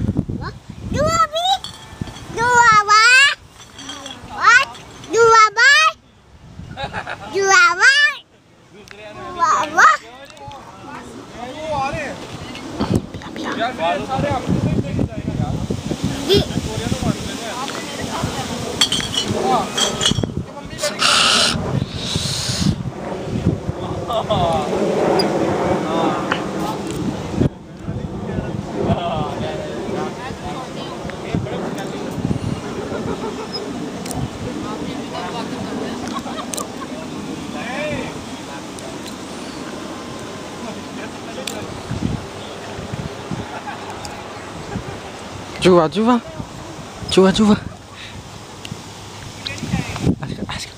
Chuva, chuva. Chuva, chuva. Ask.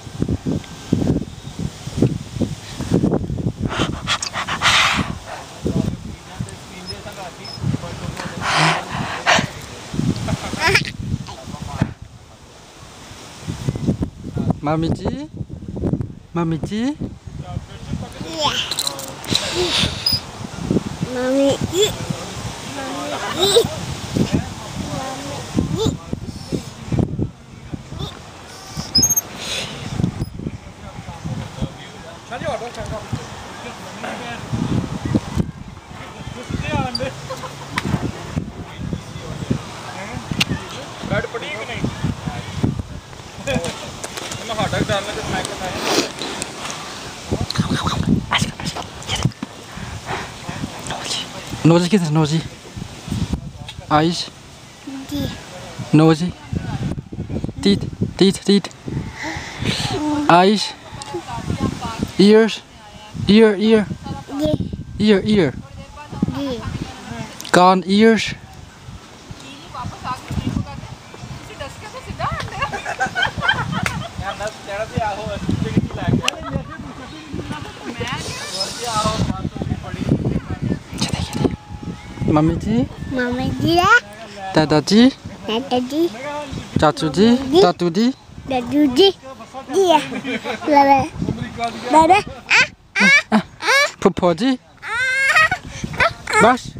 Mami G? Mami G? Yeah. Mami G. Mami G. Nose किधर nose? Eyes? Nose? Teeth? Eyes? Ears? Ear? Gone ears? Mami G? Dada G? Chachu G? Tatu G? Papa G? Bas?